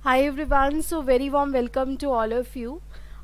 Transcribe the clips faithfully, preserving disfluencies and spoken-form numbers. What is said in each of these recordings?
Hi everyone, so very warm welcome to all of you.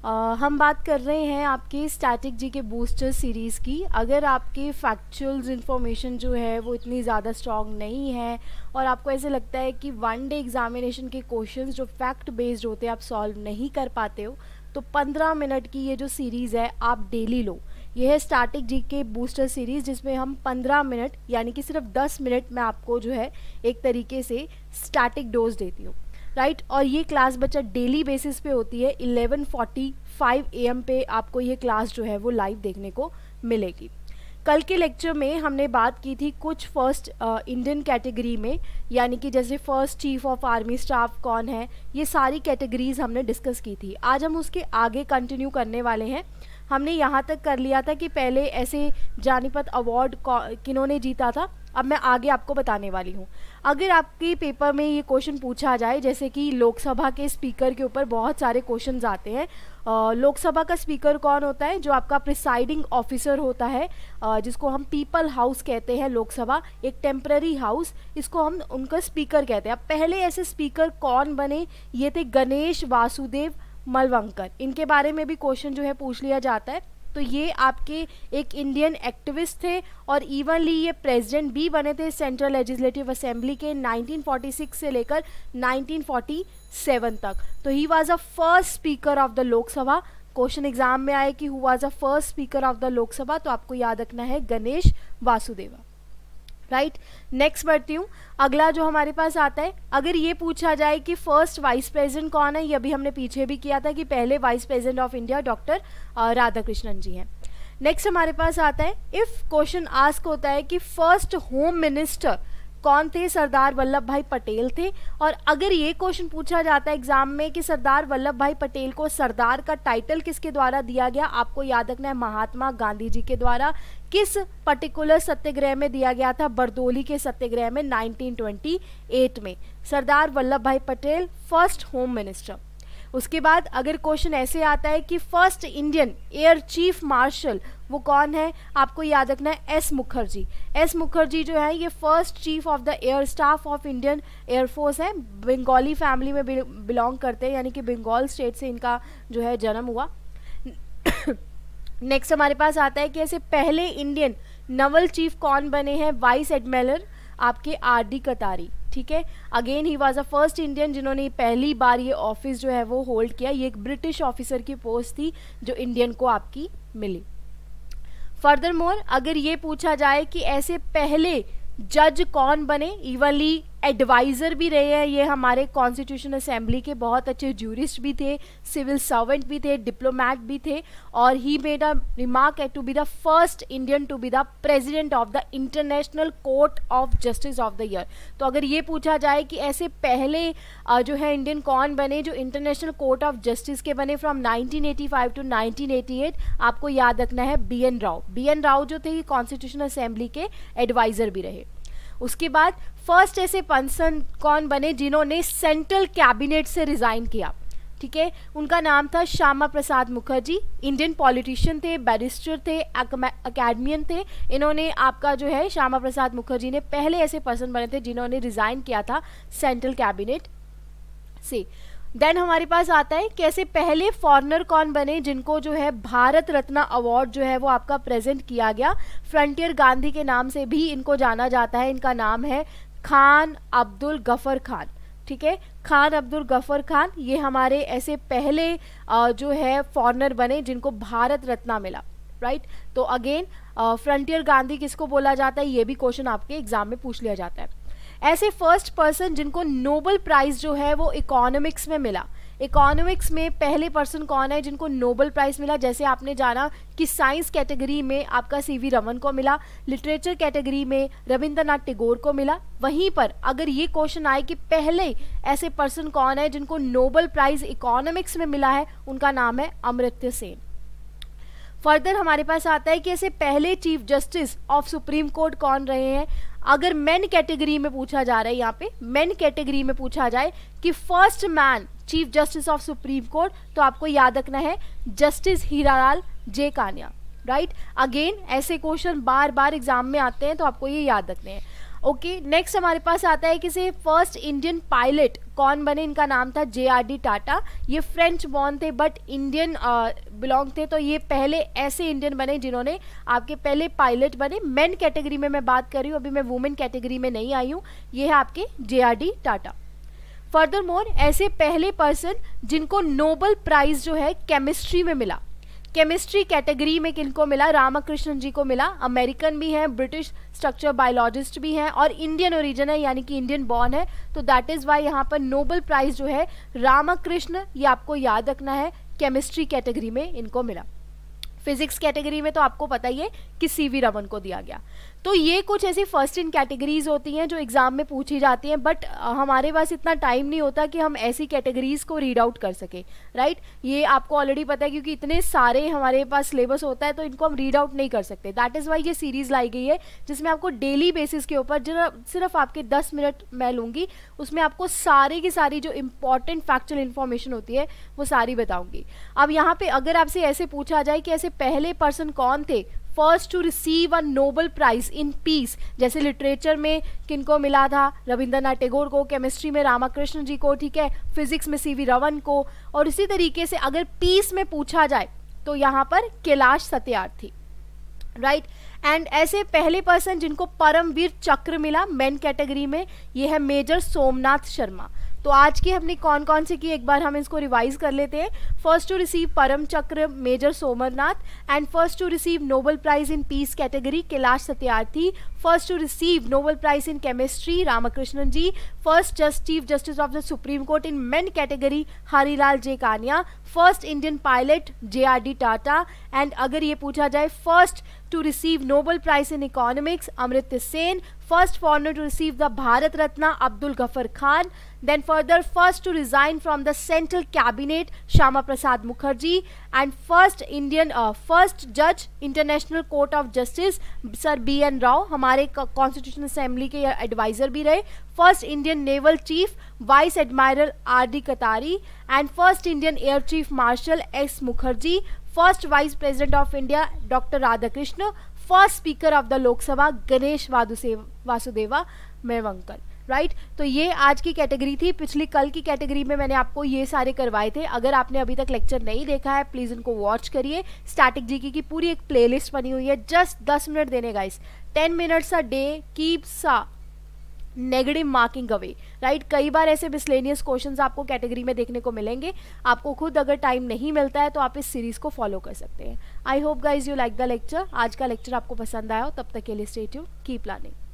हम बात कर रहे हैं आपके स्टैटिक जी के बूस्टर सीरीज़ की। अगर आपके फैक्चुअल्स इन्फॉर्मेशन जो है वो इतनी ज़्यादा स्ट्रॉन्ग नहीं है और आपको ऐसे लगता है कि वन डे एग्जामिनेशन के क्वेश्चंस जो फैक्ट बेस्ड होते हैं आप सॉल्व नहीं कर पाते हो, तो पंद्रह मिनट की ये जो सीरीज़ है आप डेली लो। ये है स्टैटिक जी के बूस्टर सीरीज़, जिसमें हम पंद्रह मिनट यानी कि सिर्फ दस मिनट में आपको जो है एक तरीके से स्टैटिक डोज देती हूँ, राइट right? और ये क्लास बच्चा डेली बेसिस पे होती है। Eleven forty five A M पे आपको ये क्लास जो है वो लाइव देखने को मिलेगी। कल के लेक्चर में हमने बात की थी कुछ फर्स्ट इंडियन कैटेगरी में, यानी कि जैसे first chief of army staff कौन है, ये सारी कैटेगरीज हमने डिस्कस की थी। आज हम उसके आगे कंटिन्यू करने वाले हैं। हमने यहाँ तक कर लिया था कि पहले ऐसे जानीपत अवार्ड किन्होंने जीता था, अब मैं आगे आपको बताने वाली हूँ। अगर आपके पेपर में ये क्वेश्चन पूछा जाए, जैसे कि लोकसभा के स्पीकर के ऊपर बहुत सारे क्वेश्चंस आते हैं। लोकसभा का स्पीकर कौन होता है? जो आपका प्रिसाइडिंग ऑफिसर होता है, आ, जिसको हम पीपल हाउस कहते हैं। लोकसभा एक टेम्पररी हाउस, इसको हम उनका स्पीकर कहते हैं। अब पहले ऐसे स्पीकर कौन बने? ये थे गणेश वासुदेव मलवंकर। इनके बारे में भी क्वेश्चन जो है पूछ लिया जाता है। तो ये आपके एक इंडियन एक्टिविस्ट थे और इवनली ये प्रेसिडेंट भी बने थे सेंट्रल लेजिस्लेटिव असेंबली के नाइनटीन फोर्टी सिक्स से लेकर नाइनटीन फोर्टी सेवन तक। तो he was a first speaker of the Lok Sabha. Question exam में आए कि who was a first speaker of the Lok Sabha, तो आपको याद रखना है गणेश वासुदेवा, राइट। नेक्स्ट बढ़ती हूँ। अगला जो हमारे पास आता है, अगर ये पूछा जाए कि फर्स्ट वाइस प्रेसिडेंट कौन है, ये अभी हमने पीछे भी किया था कि पहले vice president of India doctor Radhakrishnan ji हैं। नेक्स्ट हमारे पास आता है, इफ क्वेश्चन आस्क होता है कि फर्स्ट होम मिनिस्टर कौन थे? सरदार वल्लभ भाई पटेल थे। और अगर ये क्वेश्चन पूछा जाता है एग्जाम में कि सरदार वल्लभ भाई पटेल को सरदार का टाइटल किसके द्वारा दिया गया, आपको याद रखना है महात्मा गांधी जी के द्वारा। किस पर्टिकुलर सत्याग्रह में दिया गया था? बरदोली के सत्याग्रह में नाइनटीन ट्वेंटी एट में। सरदार वल्लभ भाई पटेल फर्स्ट होम मिनिस्टर। उसके बाद अगर क्वेश्चन ऐसे आता है कि first Indian air chief marshal वो कौन है, आपको याद रखना है एस मुखर्जी। एस मुखर्जी जो है ये first chief of the air staff of Indian air force है। बंगाली फैमिली में बिलोंग करते हैं, यानी कि बंगाल स्टेट से इनका जो है जन्म हुआ। नेक्स्ट हमारे पास आता है कि ऐसे पहले इंडियन नवल चीफ कौन बने हैं? वाइस एडमिरल आपके आर डी कतारी, ठीक है। Again he was a first Indian जिन्होंने पहली बार ये ऑफिस जो है वो होल्ड किया। ये एक ब्रिटिश ऑफिसर की पोस्ट थी जो इंडियन को आपकी मिली। फर्दर मोर अगर ये पूछा जाए कि ऐसे पहले जज कौन बने, इवनली एडवाइज़र भी रहे हैं ये हमारे कॉन्स्टिट्यूशन असेंबली के, बहुत अच्छे ज्यूरिस्ट भी थे, सिविल सर्वेंट भी थे, डिप्लोमैट भी थे। और he made a remark to be the first Indian to be the president of the international court of justice of the year. तो अगर ये पूछा जाए कि ऐसे पहले uh, जो है इंडियन कौन बने जो इंटरनेशनल कोर्ट ऑफ जस्टिस के बने from nineteen eighty five to nineteen eighty eight, आपको याद रखना है B N Rao. B N Rao जो थे कॉन्स्टिट्यूशन असेंबली के एडवाइज़र भी रहे। उसके बाद फर्स्ट ऐसे पर्सन कौन बने जिन्होंने सेंट्रल कैबिनेट से रिजाइन किया, ठीक है। उनका नाम था श्यामा प्रसाद मुखर्जी। इंडियन पॉलिटिशियन थे, बैरिस्टर थे, अकेडमियन थे। इन्होंने आपका जो है श्यामा प्रसाद मुखर्जी ने पहले ऐसे पर्सन बने थे जिन्होंने रिजाइन किया था सेंट्रल कैबिनेट से। देन हमारे पास आता है कि ऐसे पहले फॉरेनर कौन बने जिनको जो है भारत रत्न अवार्ड जो है वो आपका प्रेजेंट किया गया। फ्रंटियर गांधी के नाम से भी इनको जाना जाता है। इनका नाम है खान अब्दुल गफर खान, ठीक है। खान अब्दुल गफर खान ये हमारे ऐसे पहले जो है फॉरेनर बने जिनको भारत रत्न मिला, राइट। तो अगेन फ्रंटियर गांधी किसको बोला जाता है, ये भी क्वेश्चन आपके एग्जाम में पूछ लिया जाता है। ऐसे फर्स्ट पर्सन जिनको नोबेल प्राइज जो है वो इकोनॉमिक्स में मिला। इकोनॉमिक्स में पहले पर्सन कौन है जिनको नोबेल प्राइज मिला? जैसे आपने जाना कि साइंस कैटेगरी में आपका सी वी रमन को मिला, लिटरेचर कैटेगरी में रविंद्रनाथ टैगोर को मिला। वहीं पर अगर ये क्वेश्चन आए कि पहले ऐसे पर्सन कौन है जिनको नोबेल प्राइज इकोनॉमिक्स में मिला है, उनका नाम है अमर्त्य सेन। फर्दर हमारे पास आता है कि ऐसे पहले chief justice of supreme court कौन रहे हैं। अगर मेन कैटेगरी में पूछा जा रहा है, यहाँ पे मेन कैटेगरी में पूछा जाए कि first man chief justice of supreme court, तो आपको याद रखना है justice Hiralal J Kania, right. Again ऐसे क्वेश्चन बार बार एग्जाम में आते हैं तो आपको ये याद रखने हैं। ओके, नेक्स्ट हमारे पास आता है कि से फर्स्ट इंडियन पायलट कौन बने, इनका नाम था जे आर डी टाटा। ये फ्रेंच बॉर्न थे बट इंडियन बिलोंग थे, तो ये पहले ऐसे इंडियन बने जिन्होंने आपके पहले पायलट बने। मेन कैटेगरी में मैं बात कर रही हूँ, अभी मैं वुमेन कैटेगरी में नहीं आई हूँ। ये है आपके J R D Tata. Furthermore, ऐसे पहले पर्सन जिनको नोबेल प्राइज जो है केमिस्ट्री में मिला, केमिस्ट्री कैटेगरी में किनको मिला, रामाकृष्णन जी को मिला। अमेरिकन भी हैं, ब्रिटिश स्ट्रक्चर बायोलॉजिस्ट भी हैं और इंडियन ओरिजिन है, यानी कि इंडियन बॉर्न है, तो दैट इज वाई यहाँ पर नोबेल प्राइज जो है रामाकृष्ण, ये आपको याद रखना है, केमिस्ट्री कैटेगरी में इनको मिला। फिजिक्स कैटेगरी में तो आपको पता ही है कि सीवी रमन को दिया गया। तो ये कुछ ऐसी फर्स्ट इन कैटेगरीज होती हैं जो एग्जाम में पूछी जाती हैं, बट हमारे पास इतना टाइम नहीं होता कि हम ऐसी कैटेगरीज को रीड आउट कर सके, राइट। ये आपको ऑलरेडी पता है क्योंकि इतने सारे हमारे पास सिलेबस होता है, तो इनको हम रीड आउट नहीं कर सकते। दैट इज़ वाई ये सीरीज लाई गई है जिसमें आपको डेली बेसिस के ऊपर जो सिर्फ आपके दस मिनट मैं लूँगी, उसमें आपको सारी की सारी जो इंपॉर्टेंट फैक्चुअल इन्फॉर्मेशन होती है वो सारी बताऊँगी। अब यहाँ पे अगर आपसे ऐसे पूछा जाए कि ऐसे पहले पर्सन कौन थे first to receive a Nobel prize in peace, जैसे लिटरेचर में किनको मिला था, रविंद्रनाथ टैगोर को, केमिस्ट्री में रामाकृष्ण जी को, ठीक है, फिजिक्स में सीवी रमन को, और इसी तरीके से अगर पीस में पूछा जाए तो यहाँ पर कैलाश सत्यार्थी, राइट। एंड ऐसे पहले पर्सन जिनको परमवीर चक्र मिला मेन कैटेगरी में, ये है मेजर सोमनाथ शर्मा। तो आज की हमने कौन कौन से की एक बार हम इसको रिवाइज कर लेते हैं। First to receive Param Chakra major Somnath, and first to receive Nobel prize in peace category Kailash Satyarthi, first to receive Nobel prize in chemistry Ramakrishnan ji, first just chief justice of the supreme court in main category Harilal J Kania, first Indian pilot J R D Tata, and अगर ये पूछा जाए first to receive Nobel Prize in Economics Amartya Sen, first foreigner to receive the Bharat Ratna Abdul Ghaffar Khan, then further first to resign from the central cabinet Shama Prasad Mukherjee, and first Indian uh, first judge International Court of Justice Sir B N Rao, हमारे constitution assembly के adviser भी रहे, first Indian naval chief vice admiral R D Katari, and first Indian air chief marshal S Mukherjee, first vice president of India doctor Radhakrishna, first speaker of the Lok Sabha Ganesh Vasudeva Mavankar, right. तो ये आज की category थी। पिछली कल की कैटेगरी में मैंने आपको ये सारे करवाए थे। अगर आपने अभी तक लेक्चर नहीं देखा है प्लीज़ इनको वॉच करिए। स्टैटिक जीके की पूरी एक प्लेलिस्ट बनी हुई है, जस्ट दस मिनट देने guys, ten minutes a day keeps a negative marking away, right. कई बार ऐसे मिसलेनियस क्वेश्चंस आपको कैटेगरी में देखने को मिलेंगे। आपको खुद अगर टाइम नहीं मिलता है तो आप इस सीरीज को फॉलो कर सकते हैं। I hope guys you like the lecture. आज का लेक्चर आपको पसंद आया हो, तब तक के लिए स्टे ट्यून्ड, कीप लर्निंग।